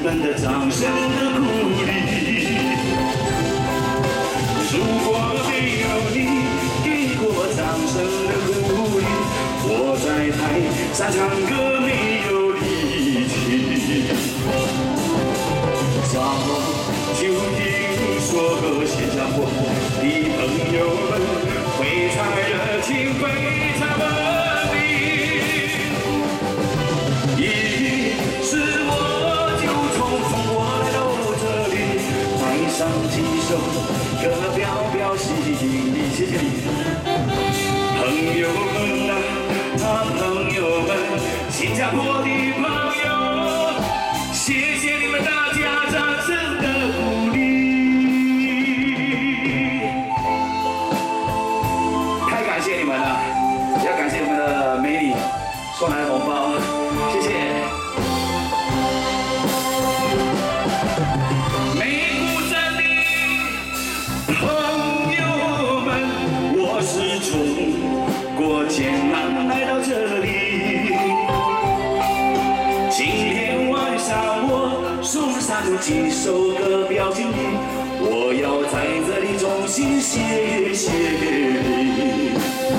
们的掌声的鼓励。如果没有你给过我掌声的鼓励，我在台上唱歌没有力气。早就听说过新加坡的朋友们非常热情，非常文明。于是我就从中国来到这里，带上几首歌表吸引你。谢谢你，朋友们啊，朋友们，新加坡的朋友，谢谢你们大家掌声的鼓励。太感谢你们了，要感谢我们的美女送来的红包，谢谢。美股镇的朋友们，我是从过艰难来到这里。今天晚上我送上几首歌表敬意，我要在这里衷心谢谢你。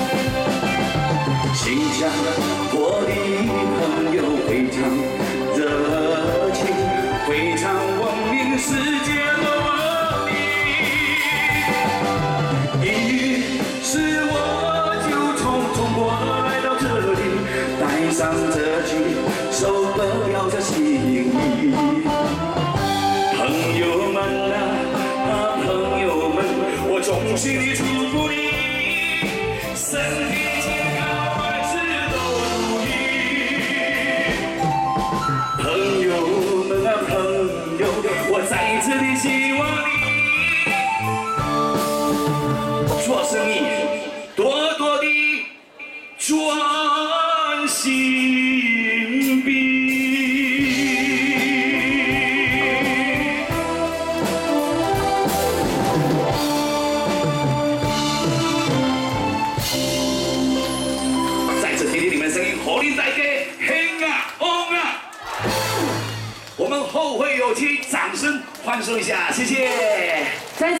新加坡的朋友非常热情，非常文明，世界的文明。于是我就从中国来到这里，带上这几首歌表吸引你。朋友们啊，朋友们，我衷心地祝福你，身体健康，万事都如意。朋友们啊，朋友，我在这里希望你做生意多多的专心笔。火力带给黑啊红啊！我们后会有期，掌声欢送一下，谢谢。